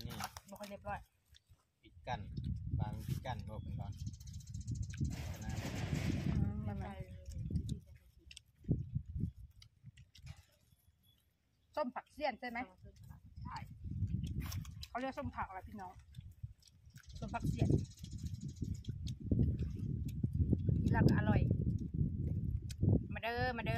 นี่บ่ค่อยเรียบร้อยปิดกั้นบางปิดกั้นบอกเป็นก่อนนะส้มผักเสี้ยนใช่ไหมใช่เขาเรียกส้มผักอะไรพี่น้องส้มผักเสี้ยนกินแล้วก็อร่อยมาเด้อมาเด้อ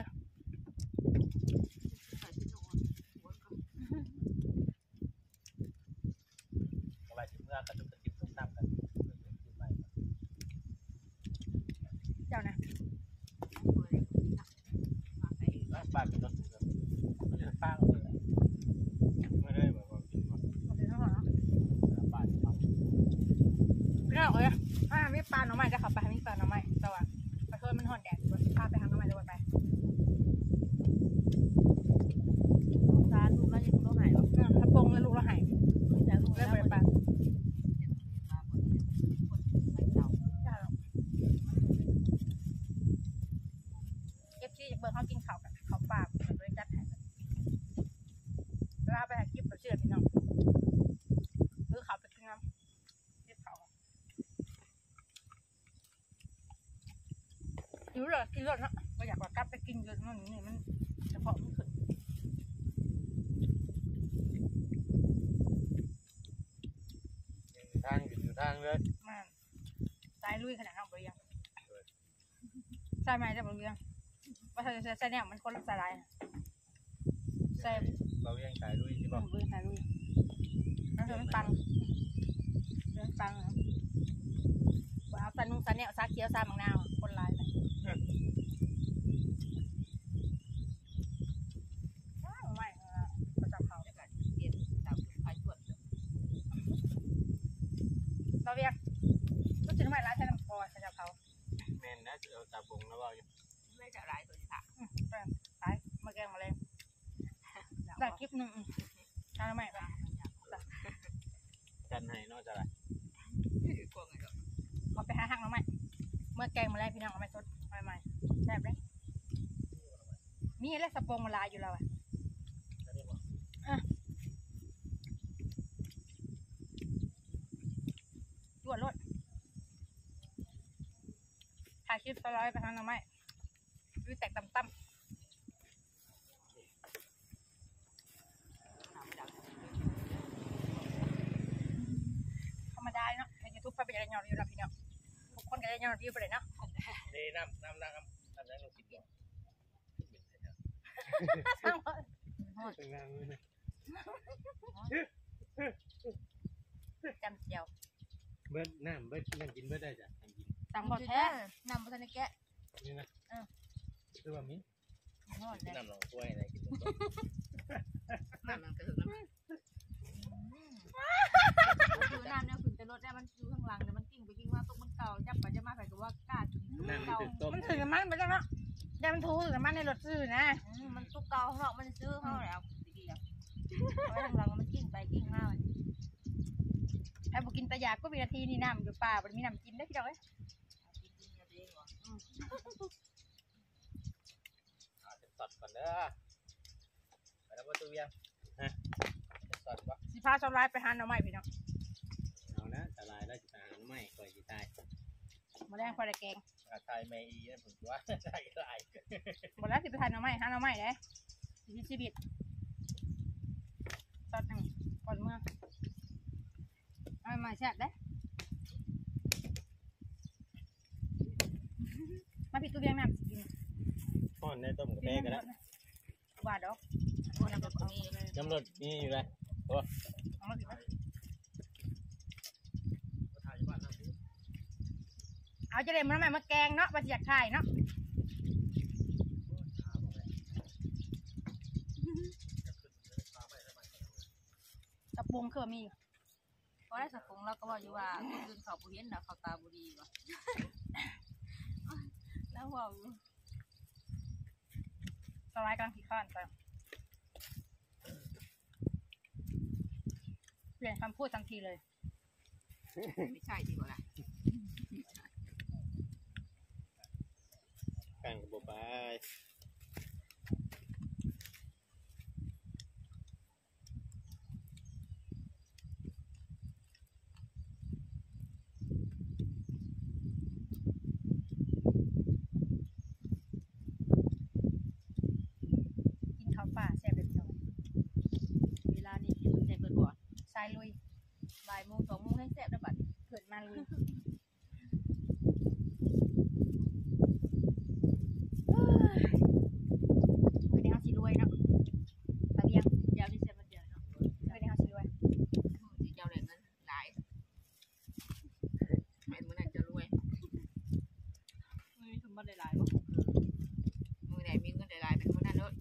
อะไรที่เมื่อกระดุกกระดิบต้มน้ำกันเจ้านะป้าเป็นต้นเลยไม่ใช่ป้าเลยไม่ได้แบบว่ากินว่ามาเด้อเนาะป้าจะทำพี่น้องเอ้ยมีปลาหน่อไม้จะขับไปมีปลาหน่อไม้แต่ว่าไปเพิ่มมันห่อนแดดพาไปทางหน่อไม้เลยไปตาลูกแล้วยังลูกหายหรอถ้าปงแล้วลูกเราหายแล้วลูกแล้วไปปลาเอฟซีจากเบอร์เขากินข้าวกันเขาปลาโดยจัดให้แล้วไปหาคลิปแบบเชื่อพี่น้องหรือเขาไปกินน้ำเรียบเขาหิวเลยกินรสนะไม่อยากว่ากลับไปกินเยอะนั่นนี่มันเฉพาะมันขึ้นทางอยู่ทางเลยมันสายลุยขนาดนั้นบริยังใช่ไหมจะบริยังว่าเธอใส่เนี่ยมันคนละสายใส่เรายังสายลุยใช่ป่ะบริสายลุยแล้วเธอมันปังว่าเอาตานุ่งตาเนี่ยซาเขียวซาบางนาวคนลายเลยไม่ประจับเขาเปลี่ยนสาวไฟชวดเราเรียกรู้สึกไม่ร้ายใช้น้ำพอประจับเขาแมนนะจะเอาตาบงแล้วว่าไม่จะร้ายตัวนี้ค่ะตายมาแกงมาเลยได้คลิปหนึ่งทำไมล่ะจันให้นอกจากอะไรเอาไปหาหักน้องใหม่เมื่อแกงมาแล้วพี่น้องเอาไม่สดใหม่แซ่บเลยมีอะไรสปงมาลายอยู่แล้วอ่ะจวดรถถ่ายคลิปสไลด์ไปทางน้องใหม่ดูแตกต่ำธรรมดาเนาะในยูทูบไปเป็นอะไรยอดวิวนะพี่น้องทุกคนก็ได้ยอดวิวไปเลยเนาะนี่น้ำนั่งลงกินก่อนจำเจียวเบิ้ลน้ำเบิ้ลนั่งกินเบิ้ลได้จ้ะนั่งกินสั่งหมดแท้นำมาทันแกะนี่นะคือแบบนี้น้ำลองกล้วยอะไรกินน้ำมันกระหึ่มน้ำคือน้ำเนี่ยคุณจะลดได้มันอยู่ข้างหลังแต่มันกิ้งไปกิ้งมาตกมันเก่าจับไปจะมาใส่กับว่ากล้ากินเก่ามันถือมันไปแล้วเนาะแต่มันถูถือมันในรถซื้อนะมันตุกเก่าข้างนอกมันซื้อเข้าแล้วดีๆเพราะข้างหลังมันกิ้งไปกิ้งมาไอ้บุกินตะยาก็มีนาทีนี่น้ำอยู่ป่ามันมีน้ำกินได้พี่ดอกสดก่อนเด้อไปแล้วประตูยังสดปะสิพาชาวไร่ไปหาหน่อไม้พี่น้องเอานะสลายแล้วจะหาหน่อไม้ก่อยจีตายมาแรงพอได้แกงทายไม่อีนะผมว่าใช่ไรหมดแล้วสิไปทานหน่อไม้หาหน่อไม้เลยชีวิตตอนนึงก่อนเมื่อเอามาแซ่บได้มาพี่ตู้เลี้ยงน้ำกินป้อนในต้มกาแฟกันแล้วว่าดอกน้ำรสนี่อยู่เลยโอ้เอาจะเล่นมันมาแกงเนาะมาเสียบไข่เนาะตะปูเคยมีเพราะได้สักครั้งเราก็บอกอยู่ว่าคืนเขาบุเห็นนะเขาตาบุรีวะแล้วบอกสไลด์กลางขี้ข้านไปเปลี่ยนคำพูดทันทีเลยไม่ใช่ดีกว่าล่ะกันกับบ๊ายบ่ายโมง2 โมงให้แซ่บแล้วบัดเกิดมาเลยคือในเฮาสิรวยเนาะตาเบียงยาวที่แซ่บมันเดียวเนาะคือในเฮาสิรวยสิเจ้าได้เงินหลายแม่นมื้อนั้นจะรวยมีสมบัติหลายๆบ่มื้อใดมีเงินหลายๆเป็นมื้อนั้นเด้อ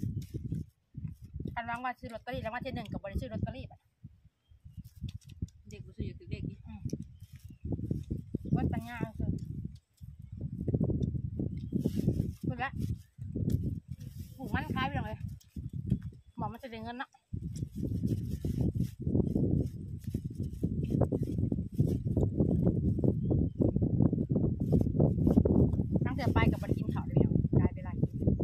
คันวางว่าซื้อลอตเตอรี่แล้วว่าที่1ก็บ่ได้ซื้อลอตเตอรี่บัดเด็กบ่ซื้ออยู่ถึงเด็กอีกว่าปัญญาเอาซื้อพูดละหูมันคล้ายไปเลยบอกมันจะได้เงินเนาะตั้งแต่ไปกับบริกินข้าวเลยกลายเป็นไร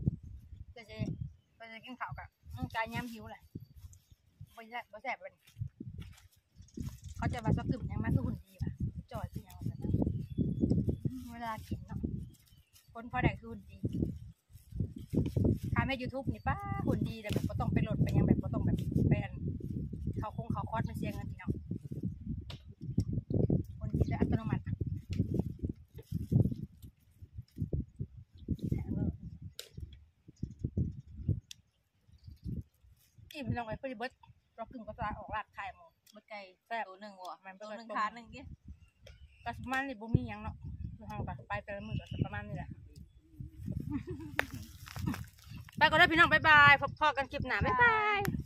ก็จะกินข้าวกับกายย้ำหิวเลยบ่แซ่บเลยเขาจะมาสักกึ่มยังมาคือหุ่นดีป่ะจ่อยคือยังแบบนั้นเวลากินเนาะคนพอได้คือหุ่นดีทำให้ YouTube นี่ป้าหุ่นดีแต่แบบก็ต้องไปโหลดไปยังแบบก็ต้องแบบไปอันเขาคอร์สมันเสียเงินทีเนาะหุ่นดีและอัตโนมัติอิ่มลงไปเพื่อเบิร์ดเรากึ่งก็จะออกลาดไข่หมูบ่ไก่แซ่บตัวหนึงบ่มันตัวหนึงทาทาน นหนึงเด้ก็ประมาณนี้บ่มีหยังเนาะคือห้องไปแต่ละมื้อก็ประมาณนี้แหละ ไปก็ได้พี่น้องบ๊ายบายพบกันคลิปหน้าบ๊ายบาย